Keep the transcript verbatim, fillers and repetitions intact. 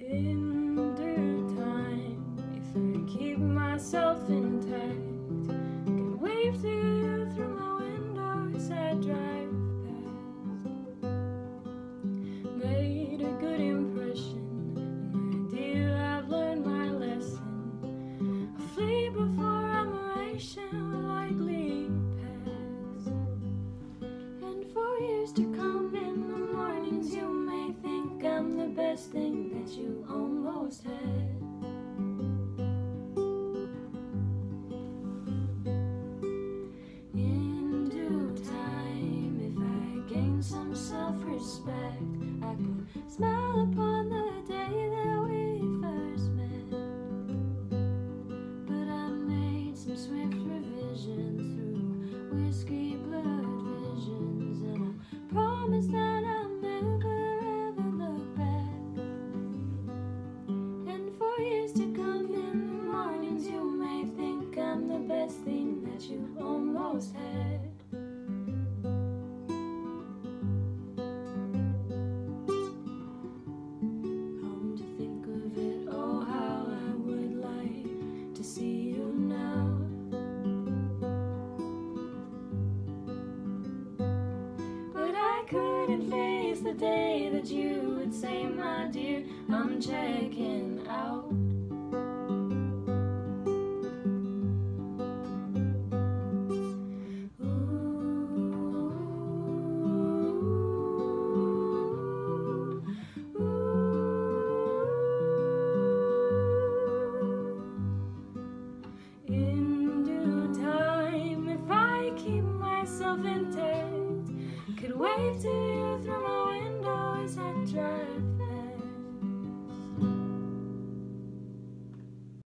In due time, if I keep myself intact, I can wave to you through my window as I drive past. Made a good impression, an ideal I've learned my lesson. I flee before admiration will likely pass. And for years to come, in the mornings you may think I'm the best thing that you almost had. In due time, if I gain some self-respect, I could smile upon the day that we first met. But I made some swift revisions through whiskey blood visions, and I promise that I'll never ever look back. And for years to come, in the mornings you may think I'm the best thing that you almost had. Come to think of it, oh how I would like to see you now. But I couldn't face the day that you would say, my dear, I'm checking out.